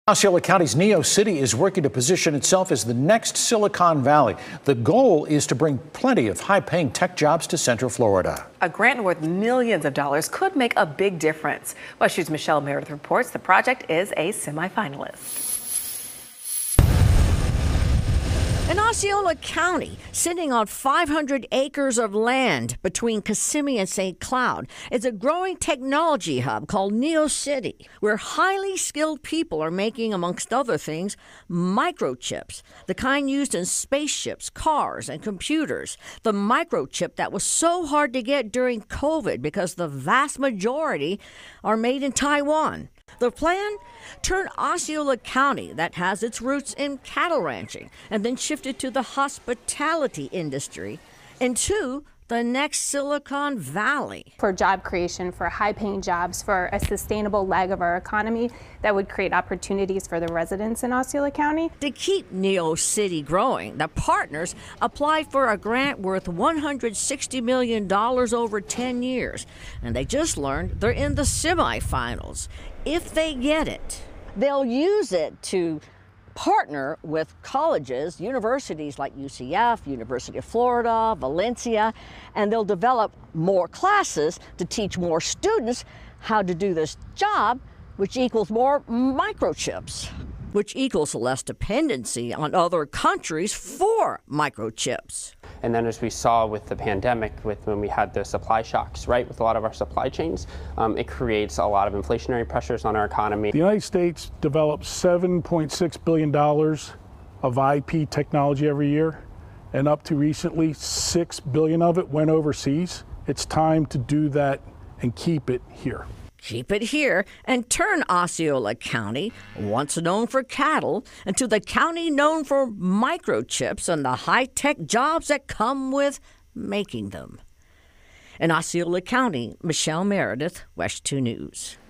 Osceola County's Neocity is working to position itself as the next Silicon Valley. The goal is to bring plenty of high-paying tech jobs to Central Florida. A grant worth millions of dollars could make a big difference. WESH News' Michelle Meredith reports the project is a semifinalist. In Osceola County, sitting on 500 acres of land between Kissimmee and St. Cloud, is a growing technology hub called Neocity, where highly skilled people are making, amongst other things, microchips, the kind used in spaceships, cars, and computers. The microchip that was so hard to get during COVID because the vast majority are made in Taiwan. The plan? Turn Osceola County, that has its roots in cattle ranching and then shifted to the hospitality industry, into the next Silicon Valley. For job creation, for high-paying jobs, for a sustainable leg of our economy that would create opportunities for the residents in Osceola County. To keep Neocity growing, the partners applied for a grant worth $160 million over 10 years. And they just learned they're in the semifinals. If they get it, they'll use it to partner with colleges, universities like UCF, University of Florida, Valencia, and they'll develop more classes to teach more students how to do this job, which equals more microchips, which equals less dependency on other countries for microchips. And then as we saw with the pandemic, when we had the supply shocks, right, with a lot of our supply chains, it creates a lot of inflationary pressures on our economy. The United States develops $7.6 billion of IP technology every year, and up to recently, $6 billion of it went overseas. It's time to do that and keep it here. Keep it here and turn Osceola County, once known for cattle, into the county known for microchips and the high-tech jobs that come with making them. In Osceola County, Michelle Meredith, WESH 2 News.